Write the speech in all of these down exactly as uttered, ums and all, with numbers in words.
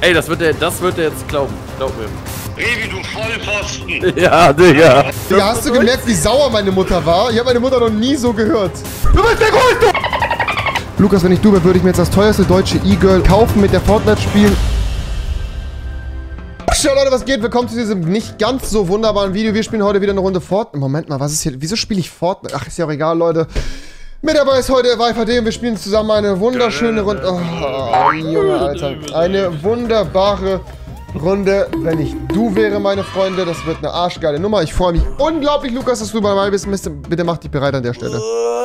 Ey, das wird der, das wird der jetzt glauben. Glaub mir. Revi, du Vollpfosten! Ja, Digga. Digga, hast du gemerkt, wie sauer meine Mutter war? Ich habe meine Mutter noch nie so gehört. Du bist der Größte! Lukas, wenn ich du wäre, würde ich mir jetzt das teuerste deutsche E-Girl kaufen, mit der Fortnite spielen. Ciao Leute, was geht? Willkommen zu diesem nicht ganz so wunderbaren Video. Wir spielen heute wieder eine Runde Fortnite. Moment mal, was ist hier? Wieso spiele ich Fortnite? Ach, ist ja auch egal, Leute. Mit dabei ist heute Viper D und wir spielen zusammen eine wunderschöne Runde. Oh, Junge, Alter. Eine wunderbare Runde, wenn ich du wäre, meine Freunde. Das wird eine arschgeile Nummer. Ich freue mich unglaublich, Lukas, dass du dabei bist. Bitte mach dich bereit an der Stelle.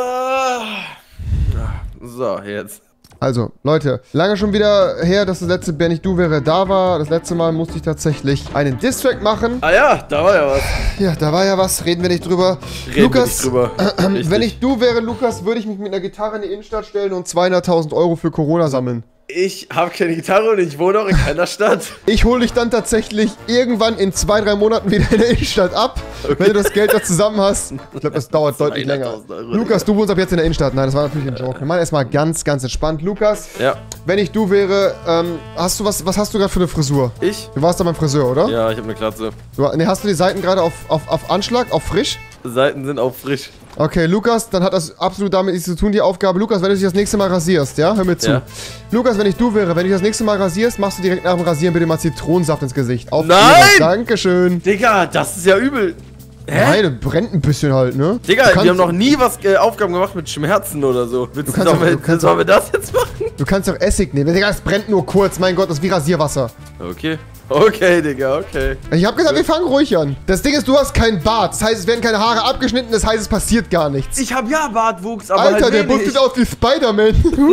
So, jetzt. Also, Leute, lange schon wieder her, dass das letzte Wer nicht du wäre da war. Das letzte Mal musste ich tatsächlich einen Distrack machen. Ah ja, da war ja was. Ja, da war ja was. Reden wir nicht drüber. Reden Lukas, wir nicht drüber. Äh, wenn ich du wäre, Lukas, würde ich mich mit einer Gitarre in die Innenstadt stellen und zweihunderttausend Euro für Corona sammeln. Ich habe keine Gitarre und ich wohne auch in keiner Stadt. Ich hole dich dann tatsächlich irgendwann in zwei, drei Monaten wieder in der Innenstadt ab, okay, wenn du das Geld da zusammen hast. Ich glaube, das dauert deutlich länger. Euro, Lukas, du wohnst ab jetzt in der Innenstadt. Nein, das war natürlich ein Joke. Wir machen erstmal ganz, ganz entspannt. Lukas, ja. Wenn ich du wäre, ähm, hast du was, was hast du gerade für eine Frisur? Ich? Du warst da beim Friseur, oder? Ja, ich habe eine Glatze. Du, ne, hast du die Seiten gerade auf, auf, auf Anschlag, auf frisch? Seiten sind auch frisch. Okay, Lukas, dann hat das absolut damit nichts zu tun, die Aufgabe. Lukas, wenn du dich das nächste Mal rasierst, ja? Hör mir zu. Ja. Lukas, wenn ich du wäre, wenn du dich das nächste Mal rasierst, machst du direkt nach dem Rasieren bitte mal Zitronensaft ins Gesicht. Auf Nein! Ihre. Dankeschön. Digga, das ist ja übel. Hä? Nein, das brennt ein bisschen halt, ne? Digga, wir haben noch nie was äh, Aufgaben gemacht mit Schmerzen oder so. Willst du kannst sollen, auch, wir, du kannst sollen wir das jetzt machen? Du kannst auch Essig nehmen. Digga, es brennt nur kurz. Mein Gott, das ist wie Rasierwasser. Okay. Okay, Digga, okay. Ich hab gesagt, wir fangen ruhig an. Das Ding ist, du hast keinen Bart. Das heißt, es werden keine Haare abgeschnitten. Das heißt, es passiert gar nichts. Ich hab ja Bartwuchs, aber Alter, halt der Bus sieht aus wie Spider-Man.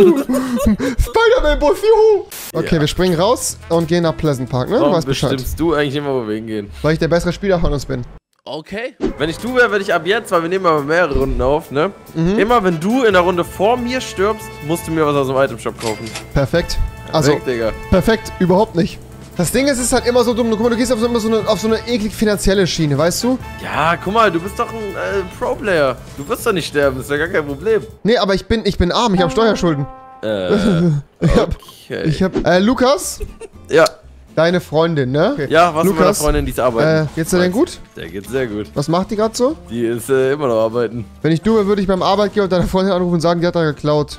Spider-Man-Bus, juhu. Okay, ja. Wir springen raus und gehen nach Pleasant Park, ne? Warum du weißt Bescheid. Bestimmst du eigentlich immer, wo wir hingehen? Weil ich der bessere Spieler von uns bin. Okay. Wenn ich du wäre, würde ich ab jetzt, weil wir nehmen aber mehrere Runden auf, ne? Mhm. Immer wenn du in der Runde vor mir stirbst, musst du mir was aus dem Itemshop kaufen. Perfekt. Also, perfekt, Digga. Perfekt, überhaupt nicht. Das Ding ist, es ist halt immer so dumm. Guck mal, du gehst auf so, immer so, eine, auf so eine eklig finanzielle Schiene, weißt du? Ja, guck mal, du bist doch ein äh, Pro-Player. Du wirst doch nicht sterben, das ist ja gar kein Problem. Nee, aber ich bin, ich bin arm, ich habe Steuerschulden. Äh, ich hab, okay. Ich hab, äh, Lukas? Ja. Deine Freundin, ne? Okay. Ja, was mit meiner Freundin, die ist arbeiten. Äh, geht's dir denn gut? Der geht sehr gut. Was macht die gerade so? Die ist äh, immer noch arbeiten. Wenn ich du wäre, würde ich beim Arbeitgeber deine Freundin anrufen und sagen, die hat da geklaut.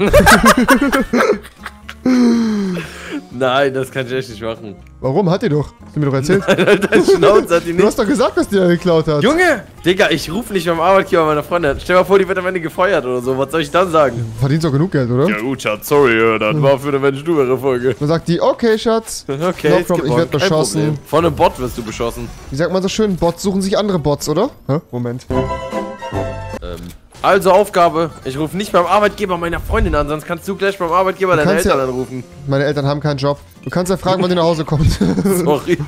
Nein, das kann ich echt nicht machen. Warum? Hat die doch. Hast du mir doch erzählt. Nein, dein Schnauze hat die nicht. Du hast doch gesagt, dass die da geklaut hat. Junge! Digga, ich rufe nicht beim Arbeitgeber meiner Freundin. Stell dir mal vor, die wird am Ende gefeuert oder so. Was soll ich dann sagen? Verdienst doch genug Geld, oder? Ja gut, Schatz, sorry, das war für eine Mensch-Du-Folge. Dann sagt die, okay, Schatz. Okay, no ich werde beschossen. Von einem Bot wirst du beschossen. Wie sagt man so schön? Bots suchen sich andere Bots, oder? Hä? Moment. Ähm... Also Aufgabe, ich rufe nicht beim Arbeitgeber meiner Freundin an, sonst kannst du gleich beim Arbeitgeber deine Eltern ja anrufen. Meine Eltern haben keinen Job. Du kannst ja fragen, wann die nach Hause kommt. Sorry.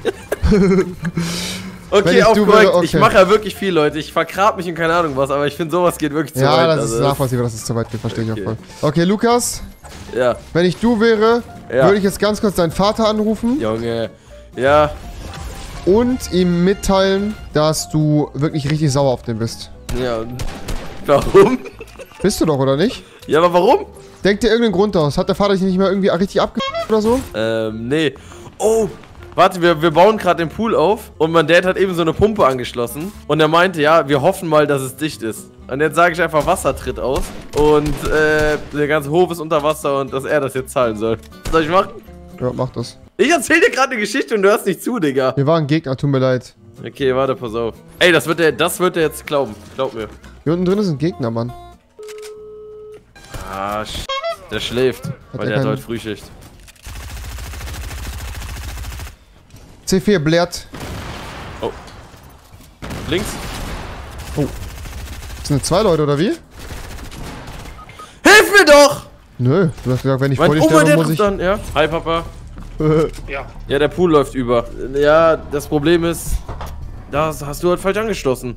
Okay, aufgehört. Okay. Ich mache ja wirklich viel, Leute. Ich vergrab mich in keine Ahnung was, aber ich finde, sowas geht wirklich zu ja, weit. Ja, das also ist nachvollziehbar, dass es zu weit geht, verstehe okay. ich auch voll. Okay, Lukas. Ja. Wenn ich du wäre, ja. würde ich jetzt ganz kurz deinen Vater anrufen. Junge. Ja. Und ihm mitteilen, dass du wirklich richtig sauer auf den bist. Ja. Warum? Bist du doch, oder nicht? Ja, aber warum? Denk dir irgendeinen Grund aus. Hat der Vater dich nicht mehr irgendwie richtig abge... oder so? Ähm, nee. Oh, warte, wir, wir bauen gerade den Pool auf und mein Dad hat eben so eine Pumpe angeschlossen und er meinte, ja, wir hoffen mal, dass es dicht ist. Und jetzt sage ich einfach, Wasser tritt aus und äh, der ganze Hof ist unter Wasser und dass er das jetzt zahlen soll. Was soll ich machen? Ja, mach das. Ich erzähl dir gerade eine Geschichte und du hörst nicht zu, Digga. Wir waren Gegner, tut mir leid. Okay, warte, pass auf. Ey, das wird der, das wird der jetzt glauben. Glaub mir. Hier unten drin ist ein Gegner, Mann. Ah, sch der schläft, hat weil der, der hat heute Frühschicht. C vier blärt. Oh. Links. Oh. Das sind zwei Leute, oder wie? Hilf mir doch! Nö, du hast gesagt, wenn ich mein, vor dir oh, sterbe, der muss ich... Dann, ja. Hi, Papa. Ja. Ja, der Pool läuft über. Ja, das Problem ist, das hast du halt falsch angeschlossen.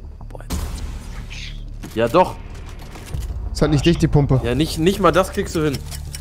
Ja, doch. Ist halt nicht dicht, die Pumpe. Ja, nicht, nicht mal das kriegst du hin.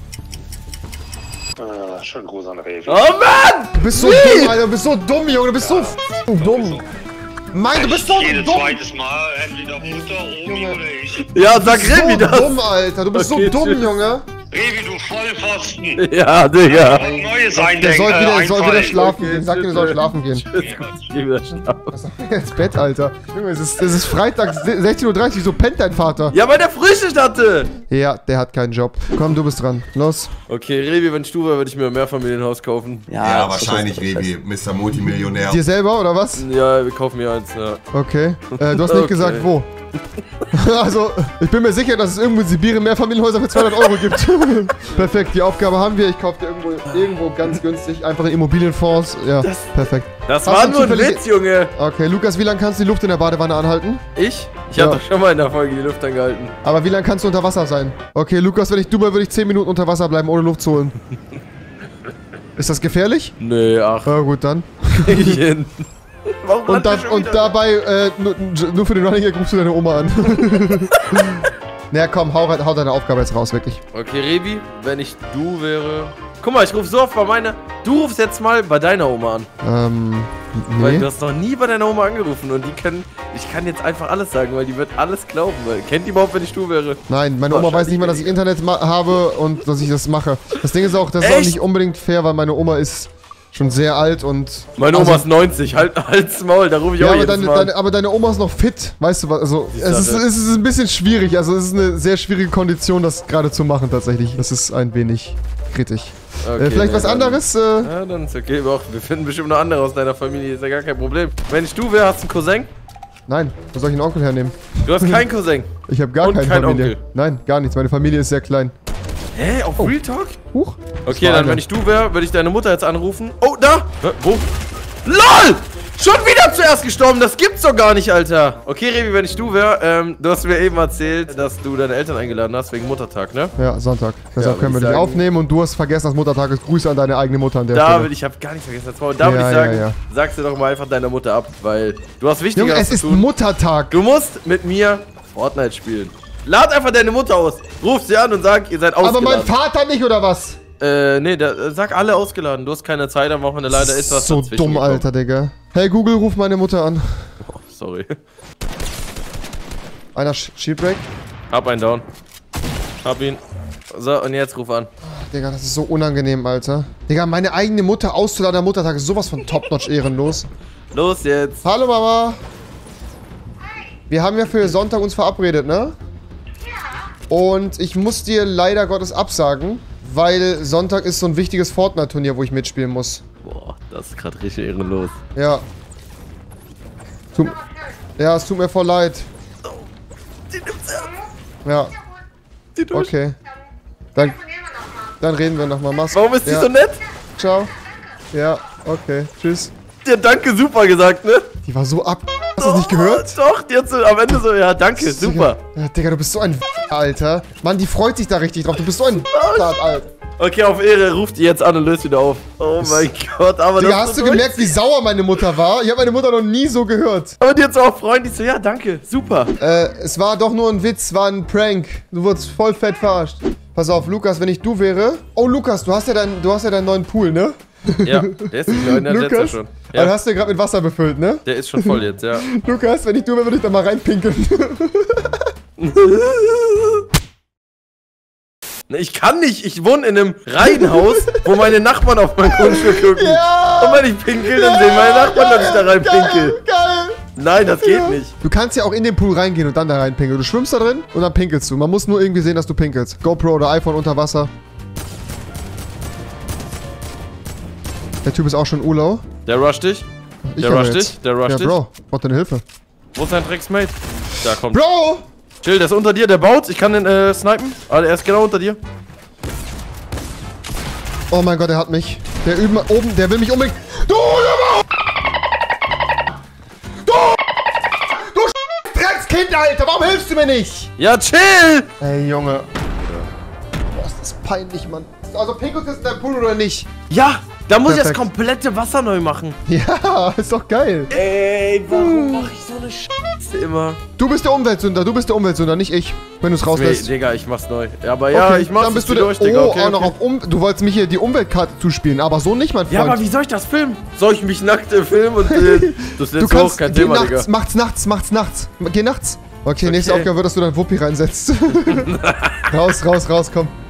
Ah, schön groß an Revi. Oh Mann! Du bist so Wie? dumm, Alter. Du bist so dumm, Junge. Du bist ja. so dumm. Mann, du bist so Jedes dumm. zweites Mal, entweder Mutter, Omi oder ich. Ja, sag Revi das. Du bist so dumm, Alter. Du bist okay, so dumm, tschüss. Junge. Revi, du Vollpfosten. Ja, Digga. Was Neues eindenken. Der soll wieder, der soll wieder einfallen. schlafen Okay, gehen. Sag dir, der soll schlafen gehen. Ich geh wieder schlafen. Ins Bett, Alter. Junge, es ist, es ist Freitag, sechzehn Uhr dreißig, so pennt dein Vater. Ja, weil der Frühstück hatte. Ja, der hat keinen Job. Komm, du bist dran. Los. Okay, Revi, wenn ich du wäre, würde ich mir ein Mehrfamilienhaus kaufen. Ja, wahrscheinlich, Revi, Mister Multimillionär. Dir selber, oder was? Ja, wir kaufen mir eins, ja. Okay. Äh, du hast nicht Okay. gesagt, wo. Also, ich bin mir sicher, dass es irgendwo in Sibirien mehr Familienhäuser für zweihundert Euro gibt. Perfekt, die Aufgabe haben wir. Ich kaufe dir irgendwo, irgendwo ganz günstig einfach in Immobilienfonds. Ja, perfekt. Das Hast war du nur ein zufällig- Witz, Junge. Okay, Lukas, wie lange kannst du die Luft in der Badewanne anhalten? Ich? Ich Ja. hab doch schon mal in der Folge die Luft angehalten. Aber wie lange kannst du unter Wasser sein? Okay, Lukas, wenn ich du wäre, würde ich zehn Minuten unter Wasser bleiben, ohne Luft zu holen. Ist das gefährlich? Nee, ach. Ja, gut, dann. Krieg ich hin. Warum Und, hat der dann, schon und wieder- dabei, äh, nur, nur für den Running Gag rufst du deine Oma an. Naja, komm, hau, hau deine Aufgabe jetzt raus, wirklich. Okay, Revi, wenn ich du wäre... Guck mal, ich ruf so oft bei meiner... Du rufst jetzt mal bei deiner Oma an. Ähm, Weil nee. du hast noch nie bei deiner Oma angerufen und die kann... Ich kann jetzt einfach alles sagen, weil die wird alles glauben. Weil, kennt die überhaupt, wenn ich du wäre? Nein, meine Oma weiß nicht mal, dass ich Internet ma- habe und dass ich das mache. Das Ding ist auch, das ist auch Echt? nicht unbedingt fair, weil meine Oma ist schon sehr alt und... Meine also- Oma ist neunzig, halt, halt's Maul, da rufe ich Ja, auch aber jedes deine, Mal. deine, aber deine Oma ist noch fit, weißt du was? Also, es ist, Sache. es ist ein bisschen schwierig. Also, es ist eine sehr schwierige Kondition, das gerade zu machen, tatsächlich. Das ist ein wenig kritisch. Okay, äh, vielleicht nee, was dann- anderes? Äh, Ja, dann ist okay. Wir, auch, wir finden bestimmt noch andere aus deiner Familie, ist ja gar kein Problem. Wenn ich du wäre, hast du einen Cousin? nein, wo soll ich einen Onkel hernehmen? Du hast keinen Cousin. Ich habe gar Und keine kein Familie. Onkel. Nein, gar nichts. Meine Familie ist sehr klein. Hä, auf Real Talk? Huch. Okay, war dann, eine. wenn ich du wäre, würde ich deine Mutter jetzt anrufen. Oh, da! Hä, wo? LOL! Schon wieder zuerst gestorben, das gibt's doch gar nicht, Alter. Okay, Revi, wenn ich du wäre, ähm, du hast mir eben erzählt, dass du deine Eltern eingeladen hast wegen Muttertag, ne? Ja, Sonntag. Deshalb würd können wir ich dich sagen- aufnehmen und du hast vergessen, dass Muttertag ist. Grüße an deine eigene Mutter an der Da Stelle. will ich, hab gar nicht vergessen, das war, da würde Ja, ich sagen, ja, ja. sagst du doch mal einfach deiner Mutter ab, weil du hast Junge, Wichtigeres es zu ist tun. Muttertag. Du musst mit mir Fortnite spielen. Lad einfach deine Mutter aus, ruf sie an und sag, ihr seid Aber ausgeladen. mein Vater nicht, oder was? Äh, nee, der, äh, sag alle ausgeladen, du hast keine Zeit am Wochenende, leider ist was so dazwischen dumm, gekommen. Alter, Digga. Hey Google, ruf meine Mutter an. Oh, sorry. Einer Sh- Shieldbreak. Hab einen down. Hab ihn. So, und jetzt ruf an. Digga, das ist so unangenehm, Alter. Digga, meine eigene Mutter auszuladen am Muttertag ist sowas von top-notch ehrenlos. Los jetzt. Hallo, Mama. Wir haben ja für Sonntag uns verabredet, ne? Ja. Und ich muss dir leider Gottes absagen, weil Sonntag ist so ein wichtiges Fortnite-Turnier, wo ich mitspielen muss. Boah, das ist gerade richtig ehrenlos. Ja. Tut, ja, es tut mir voll leid. Die nimmt's ernst. Ja, Die durch. okay. Dann, dann reden wir nochmal. Mach's Warum ist die ja. so nett? Ciao. Ja, okay. Tschüss. Die hat Danke super gesagt, ne? Die war so ab... Hast du das nicht gehört? Doch, die hat so am Ende so, ja, danke, super. Digga, ja, Digga, du bist so ein Alter. Mann, die freut sich da richtig drauf. Du bist so ein Alter. Okay, auf Ehre, ruft die jetzt an und löst wieder auf. Oh mein Gott, aber Digga, das hast ist du so gemerkt, wie sauer meine Mutter war? Ich habe meine Mutter noch nie so gehört. Aber die hat so auch Freunde, die so, ja, danke, super. Äh, es war doch nur ein Witz, war ein Prank. Du wurdest voll fett verarscht. Pass auf, Lukas, wenn ich du wäre... Oh, Lukas, du hast ja, dein, du hast ja deinen neuen Pool, ne? Ja, der ist nicht mehr in der letzter Lukas, schon. ja. Ja, hast du gerade mit Wasser befüllt, ne? der ist schon voll jetzt, ja. Lukas, wenn ich du wäre, würde ich da mal reinpinkeln. Ne, ich kann nicht, ich wohne in einem Reihenhaus, wo meine Nachbarn auf mein Grundstück gucken. Ja! Und wenn ich pinkel, dann sehen meine Nachbarn, dass ich da rein pinkel. Geil, geil. Nein, das geht nicht. Du kannst ja auch in den Pool reingehen und dann da reinpinkeln. Du schwimmst da drin und dann pinkelst du. Man muss nur irgendwie sehen, dass du pinkelst. GoPro oder iPhone unter Wasser. Der Typ ist auch schon Urlau. Der rusht dich. Ich Der aber rusht jetzt. dich, der rusht Ja, dich. Bro, braucht deine Hilfe. Wo ist dein Drecksmate? Da kommt. Bro! Chill, der ist unter dir, der baut. Ich kann den äh, snipen. Aber er ist genau unter dir. Oh mein Gott, er hat mich. Der üben oben, der will mich unbedingt... Du Junge! Du! Du Dreckskind, Alter! Warum hilfst du mir nicht? Ja, chill! Ey, Junge. Boah, ist das peinlich, Mann. Also, pinkelst du in deinem Pool oder nicht? Ja, da muss ich das Perfekt. komplette Wasser neu machen. Ja, ist doch geil. Ey, warum mache ich so eine Scheiße immer? Du bist der Umweltsünder, du bist der Umweltsünder, nicht ich. Wenn du es Nee, rauslässt. Digga, ich mach's neu. Ja, aber ja, Okay, ich mach's dann bist du jetzt der... durch, Digga. Oh, Okay, auch noch okay. auf um... Du wolltest mich hier die Umweltkarte zuspielen, aber so nicht, mein Freund. Ja, aber wie soll ich das filmen? Soll ich mich nackt äh, filmen und äh, das Du lässt kannst... hoch, kein geh Thema, nachts, Digga. macht's nachts, macht's nachts. Geh nachts. Okay, nächste Okay. Aufgabe wird, dass du dein Wuppi reinsetzt. Raus, raus, raus, komm.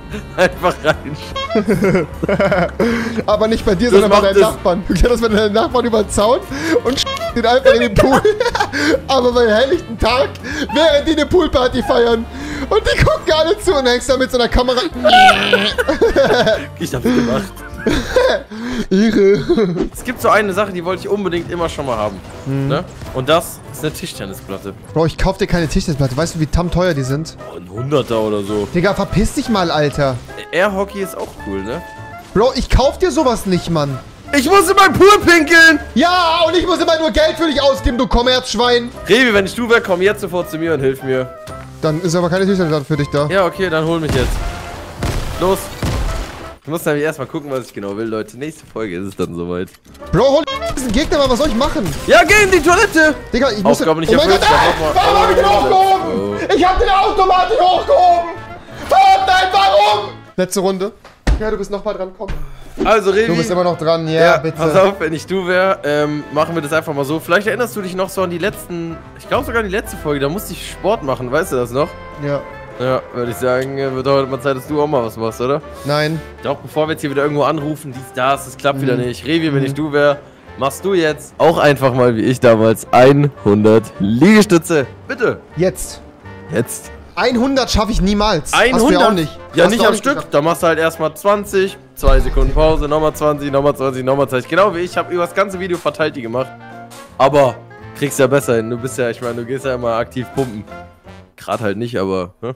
Einfach rein. Aber nicht bei dir, Das sondern bei macht deinen es- Nachbarn. Du kennst das bei deinen Nachbarn über den Zaun und den einfach in den Pool. Aber bei helllichten Tag, während die eine Poolparty feiern. Und die gucken alle zu und hängst da mit so einer Kamera. Ich hab's gemacht. Irre. Es gibt so eine Sache, die wollte ich unbedingt immer schon mal haben. Mhm. Ne? Und das ist eine Tischtennisplatte. Bro, ich kauf dir keine Tischtennisplatte. Weißt du, wie tam teuer die sind? Oh, ein Hunderter oder so. Digga, verpiss dich mal, Alter. Airhockey ist auch cool, ne? Bro, ich kauf dir sowas nicht, Mann. Ich muss in meinen Pool pinkeln! Ja, und ich muss immer nur Geld für dich ausgeben, du Kommerzschwein. Revi, wenn ich du wär, komm jetzt sofort zu mir und hilf mir. Dann ist aber keine Tischtennisplatte für dich da. Ja, okay, dann hol mich jetzt. Los. Ich muss nämlich erstmal gucken, was ich genau will, Leute. Nächste Folge ist es dann soweit. Bro, hol diesen Gegner mal, was soll ich machen? Ja, geh in die Toilette! Digga, ich muss... Aufgabe nicht oh mein erfüllt, Gott, dann ey, mach mal- warum hab ich den Oh, hochgehoben? let's go. Ich hab den automatisch hochgehoben! Fortnite, warum? Letzte Runde. Ja, du bist noch mal dran, komm. Also, Revi. Du bist immer noch dran, ja, Ja, bitte. pass auf, wenn ich du wär, ähm, machen wir das einfach mal so. Vielleicht erinnerst du dich noch so an die letzten, ich glaube sogar an die letzte Folge, da musste ich Sport machen, weißt du das noch? Ja. Ja, würde ich sagen, äh, wird heute mal Zeit, dass du auch mal was machst, oder? Nein. Doch, bevor wir jetzt hier wieder irgendwo anrufen, dies, das, das klappt wieder Mhm. nicht. Revi, wenn ich du wär, machst du jetzt auch einfach mal, wie ich damals, hundert Liegestütze. Bitte. Jetzt. Jetzt. hundert schaffe ich niemals. Hast du hundert? ja auch nicht. Ja, Hast nicht du auch am Stück. geschafft. Da machst du halt erstmal zwanzig, zwei Sekunden Pause, nochmal zwanzig, nochmal zwanzig, nochmal zwanzig. Genau wie ich, habe über das ganze Video verteilt die gemacht. Aber kriegst ja besser hin. Du bist ja, ich meine, du gehst ja immer aktiv pumpen. Gerade halt nicht, aber, ne?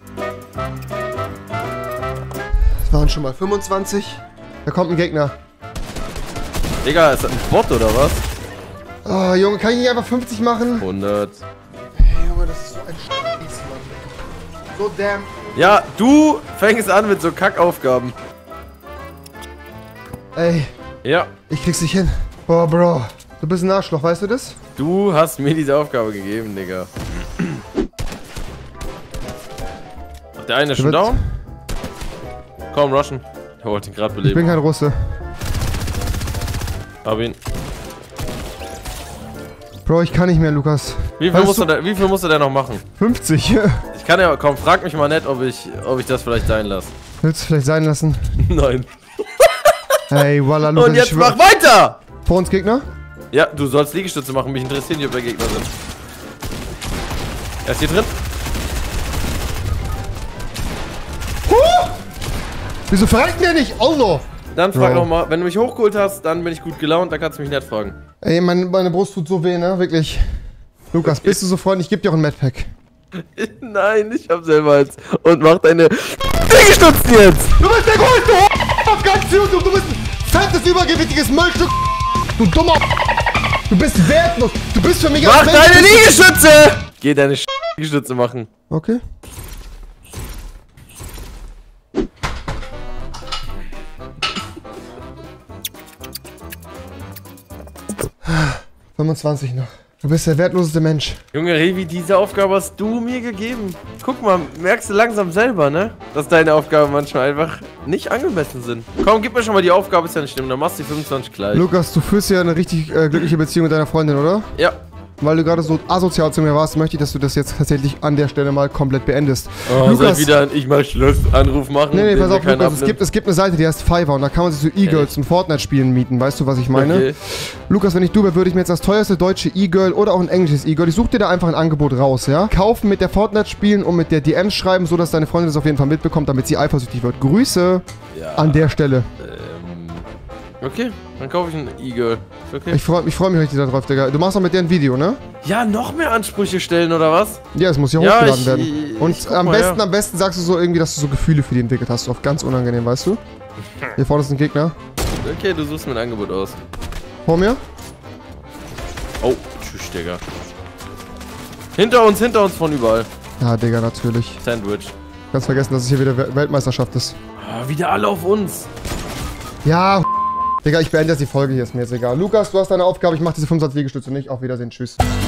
Das waren schon mal fünfundzwanzig. Da kommt ein Gegner. Digga, ist das ein Bot oder was? Oh, Junge, kann ich nicht einfach fünfzig machen? hundert. Hey, Junge, das ist so ein Scheiß, Mann. So damn. Ja, du fängst an mit so Kackaufgaben. Ey, Ja, ich krieg's nicht hin. Boah, Bro. Du bist ein Arschloch, weißt du das? du hast mir diese Aufgabe gegeben, Digga. Ach, der eine ist schon wird- down? Komm, rushen. Ich wollte ihn gerade Ich bin beleben. kein Russe. Hab ihn. Bro, ich kann nicht mehr, Lukas. Wie viel, Weißt musst du- du, da, wie viel musst du denn noch machen? fünfzig. Ich kann ja, komm, frag mich mal nicht, ob ich, ob ich das vielleicht sein lasse. Willst du vielleicht sein lassen? Nein. Ey, voila, Lukas. Und ich jetzt schwör- mach weiter! Vor uns Gegner? Ja, du sollst Liegestütze machen, mich interessiert nicht, ob da Gegner sind. Er ist hier drin. Wieso verreckt der nicht? Allah! Dann frag Bro. noch mal, wenn du mich hochgeholt hast, dann bin ich gut gelaunt, dann kannst du mich nicht fragen. Ey, meine, meine Brust tut so weh, ne? Wirklich. Lukas, bist du so freundlich? Ich geb dir auch ein Medpack. Nein, ich hab selber eins. Und mach deine Liegestützen jetzt! Du bist der größte H- auf ganz YouTube! Du bist ein fettes, übergewichtiges Müllstück! Du dummer Du bist wertlos! Du bist für mich Mach als Mensch- deine Liegestütze! Geh deine Liegestütze machen. Okay. fünfundzwanzig noch. Du bist der wertloseste Mensch. Junge Revi, diese Aufgabe hast du mir gegeben. Guck mal, merkst du langsam selber, ne? Dass deine Aufgaben manchmal einfach nicht angemessen sind. Komm, gib mir schon mal die Aufgabe, ist ja nicht schlimm. Dann machst du die fünfundzwanzig gleich. Lukas, du führst ja eine richtig äh, glückliche Beziehung mit deiner Freundin, oder? Ja. Weil du gerade so asozial zu mir warst, möchte ich, dass du das jetzt tatsächlich an der Stelle mal komplett beendest. Oh, soll ich wieder einen Ich mach Schluss Anruf machen? Nee, nee, den pass mir auf, keiner Lukas, es abnimmt? gibt, es gibt eine Seite, die heißt Fiverr und da kann man sich so E-Girls und Fortnite-Spielen mieten, weißt du, was ich meine? Okay. Lukas, wenn ich du wäre, würde ich mir jetzt das teuerste deutsche E-Girl oder auch ein englisches E-Girl, ich suche dir da einfach ein Angebot raus, ja? Kaufen, mit der Fortnite spielen und mit der D Ms schreiben, so dass deine Freundin das auf jeden Fall mitbekommt, damit sie eifersüchtig wird. Grüße Ja. an der Stelle. Ähm, okay, dann kaufe ich ein E-Girl. Ist okay. Ich freue ich freu mich richtig darauf, Digga. Du machst auch mit der ein Video, ne? Ja, noch mehr Ansprüche stellen, oder was? Ja, es muss ja Ja, hochgeladen ich- werden. ich Und guck am mal, besten, ja. am besten sagst du so irgendwie, dass du so Gefühle für die entwickelt hast. Auf ganz unangenehm, weißt du? Hier vorne ist ein Gegner. Okay, du suchst mir ein Angebot aus. Vor mir? Oh, tschüss, Digga. Hinter uns, hinter uns von überall. Ja, Digga, natürlich. Sandwich. Ganz vergessen, dass es hier wieder We- Weltmeisterschaft ist. Ah, wieder alle auf uns. Ja, Digga, ich beende jetzt die Folge hier, ist mir jetzt egal. Lukas, du hast deine Aufgabe, ich mach diese fünfundzwanzig Liegestütze nicht. Auf Wiedersehen, tschüss.